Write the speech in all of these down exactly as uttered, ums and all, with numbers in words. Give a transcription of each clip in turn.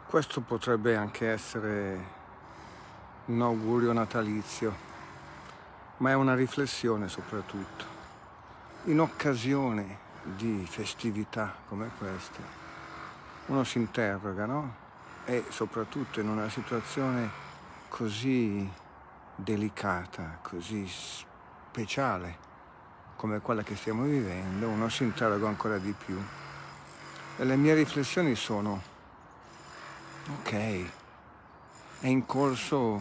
Questo potrebbe anche essere un augurio natalizio, ma è una riflessione soprattutto. In occasione di festività come queste, uno si interroga, no? E soprattutto in una situazione così delicata, così speciale come quella che stiamo vivendo, uno si interroga ancora di più. E le mie riflessioni sono: ok, è in corso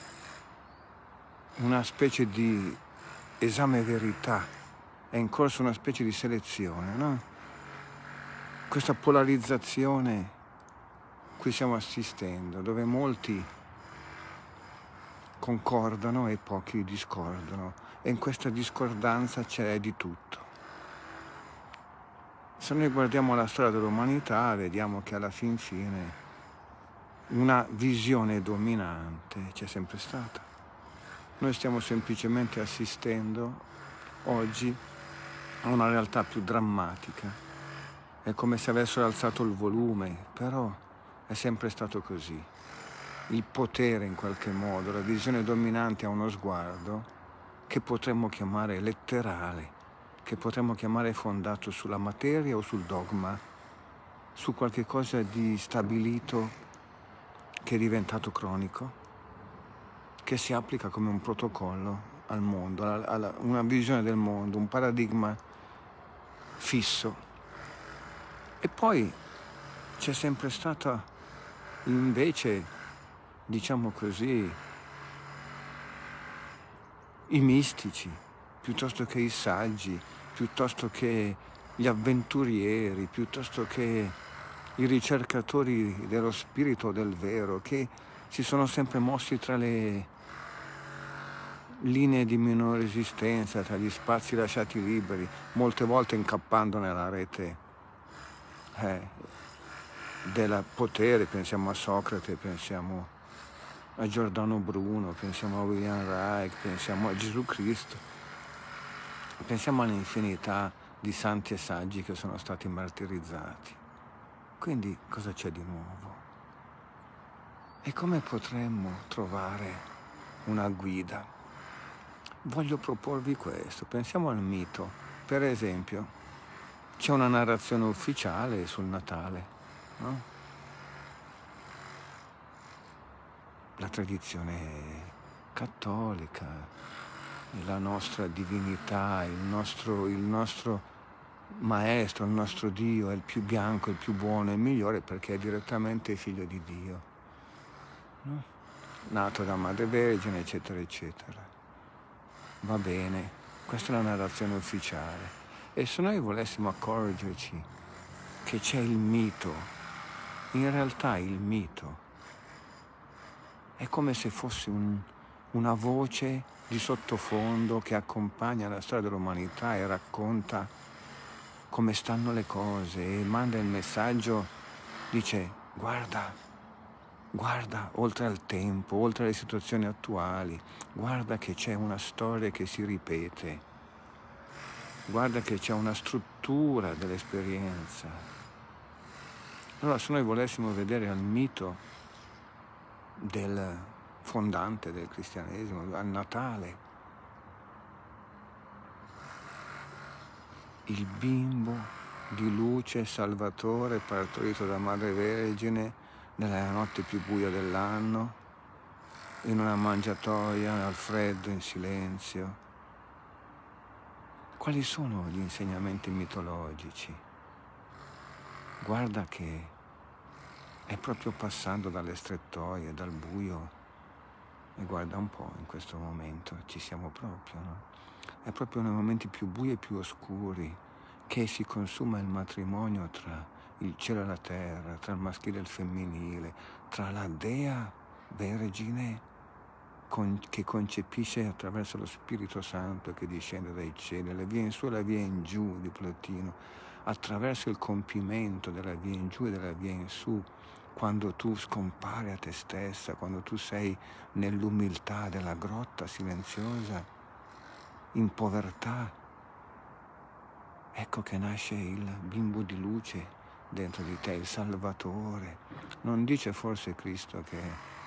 una specie di esame verità, è in corso una specie di selezione, no? Questa polarizzazione cui stiamo assistendo, dove molti concordano e pochi discordano, e in questa discordanza c'è di tutto. Se noi guardiamo la storia dell'umanità, vediamo che alla fin fine una visione dominante c'è sempre stata. Noi stiamo semplicemente assistendo oggi a una realtà più drammatica. È come se avessero alzato il volume, però è sempre stato così. Il potere, in qualche modo, la visione dominante ha uno sguardo che potremmo chiamare letterale, che potremmo chiamare fondato sulla materia o sul dogma, su qualche cosa di stabilito che è diventato cronico, che si applica come un protocollo al mondo, alla, alla, una visione del mondo, un paradigma fisso. E poi c'è sempre stata invece, diciamo così, i mistici, piuttosto che i saggi, piuttosto che gli avventurieri, piuttosto che i ricercatori dello spirito del vero, che si sono sempre mossi tra le linee di minore esistenza, tra gli spazi lasciati liberi, molte volte incappando nella rete eh, del potere. Pensiamo a Socrate, pensiamo a Giordano Bruno, pensiamo a William Reich, pensiamo a Gesù Cristo, pensiamo all'infinità di santi e saggi che sono stati martirizzati. Quindi cosa c'è di nuovo? E come potremmo trovare una guida? Voglio proporvi questo. Pensiamo al mito. Per esempio, c'è una narrazione ufficiale sul Natale, no? La tradizione cattolica, la nostra divinità, il nostro, il nostro maestro, il nostro Dio è il più bianco, il più buono, il migliore, perché è direttamente figlio di Dio, no? Nato da Madre Vergine, eccetera, eccetera. Va bene, questa è la narrazione ufficiale. E se noi volessimo accorgerci che c'è il mito, in realtà il mito è come se fosse un, una voce di sottofondo che accompagna la storia dell'umanità e racconta come stanno le cose e manda il messaggio, dice: guarda, guarda oltre al tempo, oltre alle situazioni attuali, guarda che c'è una storia che si ripete, guarda che c'è una struttura dell'esperienza. Allora, se noi volessimo vedere al mito del fondante del cristianesimo, al Natale, il bimbo di luce salvatore partorito da Madre Vergine nella notte più buia dell'anno, in una mangiatoia al freddo, in silenzio. Quali sono gli insegnamenti mitologici? Guarda che è proprio passando dalle strettoie, dal buio, e guarda un po', in questo momento ci siamo proprio, no? È proprio nei momenti più bui e più oscuri che si consuma il matrimonio tra il cielo e la terra, tra il maschile e il femminile, tra la Dea Vergine con, che concepisce attraverso lo Spirito Santo che discende dai cieli, la via in su e la via in giù di Platino, attraverso il compimento della via in giù e della via in su, quando tu scompari a te stessa, quando tu sei nell'umiltà della grotta silenziosa, in povertà, ecco che nasce il bimbo di luce dentro di te, il Salvatore. Non dice forse Cristo che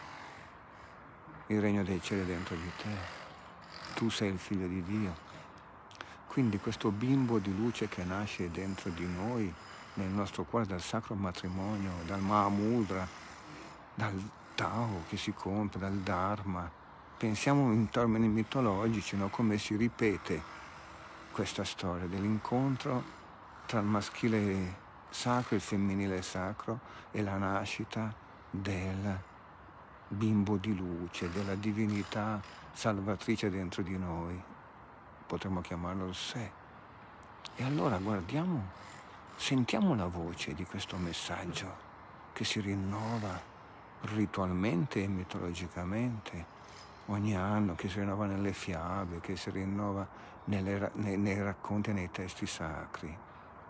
il regno dei cieli è dentro di te? Tu sei il figlio di Dio. Quindi questo bimbo di luce che nasce dentro di noi, nel nostro cuore, dal sacro matrimonio, dal Mahamudra, dal Tao che si compie, dal Dharma. Pensiamo in termini mitologici, no? Come si ripete questa storia dell'incontro tra il maschile sacro e il femminile sacro e la nascita del bimbo di luce, della divinità salvatrice dentro di noi. Potremmo chiamarlo il sé. E allora guardiamo, sentiamo la voce di questo messaggio che si rinnova ritualmente e mitologicamente ogni anno, che si rinnova nelle fiabe, che si rinnova nelle, nei, nei racconti e nei testi sacri.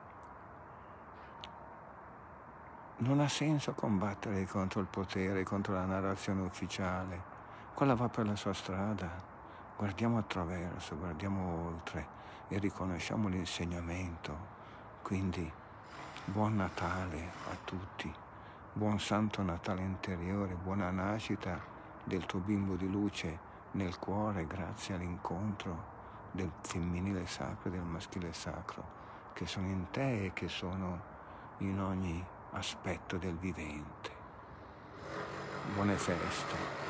Non ha senso combattere contro il potere, contro la narrazione ufficiale. Quella va per la sua strada. Guardiamo attraverso, guardiamo oltre e riconosciamo l'insegnamento. Quindi, buon Natale a tutti, buon Santo Natale interiore, buona nascita del tuo bimbo di luce nel cuore, grazie all'incontro del femminile sacro e del maschile sacro, che sono in te e che sono in ogni aspetto del vivente. Buone feste.